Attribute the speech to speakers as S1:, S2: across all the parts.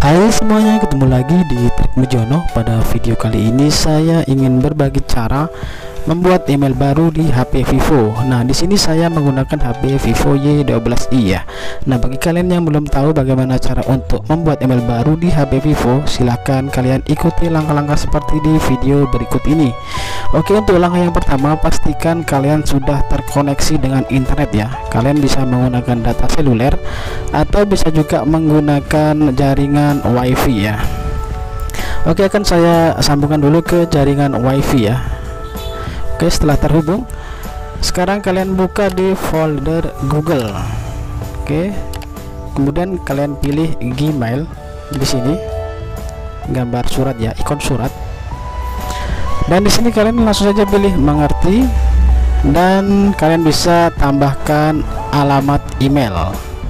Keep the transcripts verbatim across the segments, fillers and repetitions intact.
S1: Hai semuanya, ketemu lagi di Trik Mujono. Pada video kali ini saya ingin berbagi cara membuat email baru di H P Vivo. Nah, di sini saya menggunakan H P Vivo Y dua belas i ya. Nah, bagi kalian yang belum tahu bagaimana cara untuk membuat email baru di H P Vivo, silahkan kalian ikuti langkah-langkah seperti di video berikut ini. Oke, untuk langkah yang pertama, pastikan kalian sudah terkoneksi dengan internet ya. Kalian bisa menggunakan data seluler atau bisa juga menggunakan jaringan WiFi ya. Oke, akan saya sambungkan dulu ke jaringan WiFi ya. Oke, setelah terhubung, sekarang kalian buka di folder Google. Oke, kemudian kalian pilih Gmail di sini, gambar surat ya, ikon surat. Dan di sini kalian langsung saja pilih mengerti, dan kalian bisa tambahkan alamat email.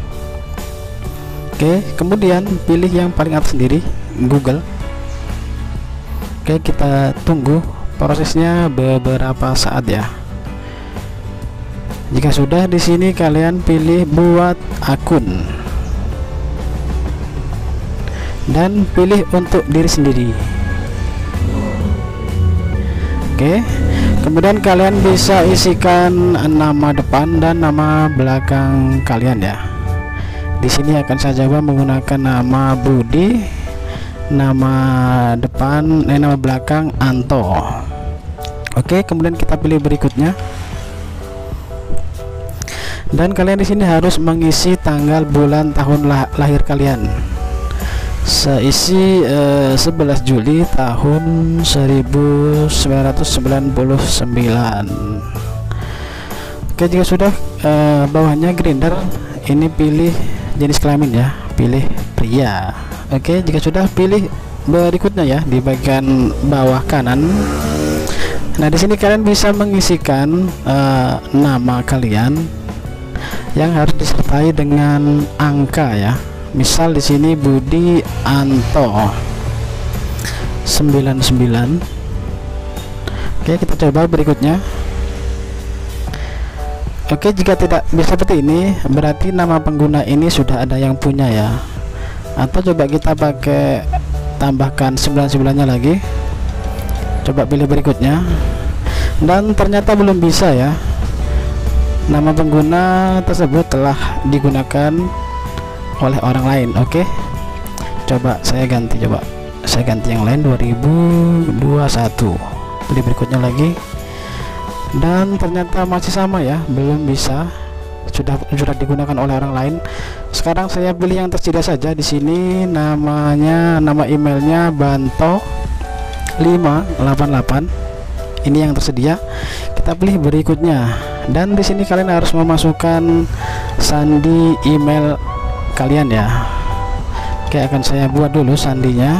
S1: Oke, kemudian pilih yang paling atas sendiri, Google. Oke, kita tunggu prosesnya beberapa saat ya. Jika sudah, di sini kalian pilih buat akun dan pilih untuk diri sendiri. Oke, kemudian kalian bisa isikan nama depan dan nama belakang kalian ya. Di sini akan saya coba menggunakan nama Budi, nama depan eh, nama belakang Anto. Oke, kemudian kita pilih berikutnya. Dan kalian di sini harus mengisi tanggal, bulan, tahun lah, lahir kalian. Seisi eh, sebelas Juli tahun seribu sembilan ratus sembilan puluh sembilan. Oke, jika sudah, eh, bawahnya gender, ini pilih jenis kelamin ya, pilih pria. Oke, jika sudah, pilih berikutnya ya di bagian bawah kanan. Nah, di sini kalian bisa mengisikan uh, nama kalian yang harus disertai dengan angka ya. Misal di sini Budi Anto sembilan puluh sembilan. Oke, kita coba berikutnya. Oke, jika tidak bisa seperti ini, berarti nama pengguna ini sudah ada yang punya ya. Atau coba kita pakai tambahkan sembilan puluh sembilan nya lagi. Coba pilih berikutnya, dan ternyata belum bisa ya. Nama pengguna tersebut telah digunakan oleh orang lain. Oke, coba saya ganti, coba saya ganti yang lain, dua ribu dua puluh satu. Pilih berikutnya lagi, dan ternyata masih sama ya, belum bisa, sudah sudah digunakan oleh orang lain. Sekarang saya pilih yang tersedia saja. Di sini namanya, nama emailnya Banto lima delapan delapan. Ini yang tersedia. Kita pilih berikutnya, dan di sini kalian harus memasukkan sandi email kalian ya. Oke, akan saya buat dulu sandinya.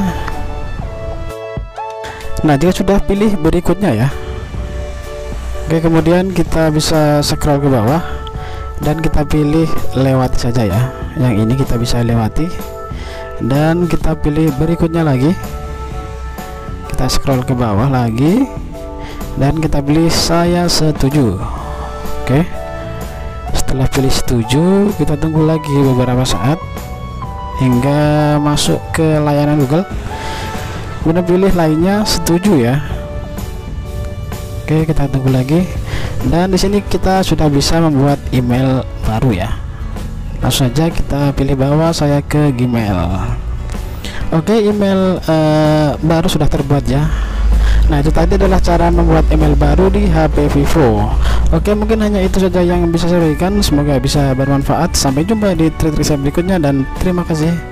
S1: Nah, jika sudah, pilih berikutnya ya. Oke, kemudian kita bisa scroll ke bawah dan kita pilih lewati saja ya. Yang ini kita bisa lewati, dan kita pilih berikutnya lagi. Kita scroll ke bawah lagi dan kita pilih saya setuju. Oke, setelah pilih setuju, kita tunggu lagi beberapa saat hingga masuk ke layanan Google. Kemudian pilih lainnya, setuju ya. Oke, kita tunggu lagi, dan di sini kita sudah bisa membuat email baru ya. Langsung saja kita pilih bawah, saya ke Gmail. Oke, email uh, baru sudah terbuat ya. Nah, itu tadi adalah cara membuat email baru di H P Vivo. Oke, mungkin hanya itu saja yang bisa saya berikan. Semoga bisa bermanfaat. Sampai jumpa di trik-trik saya berikutnya, dan terima kasih.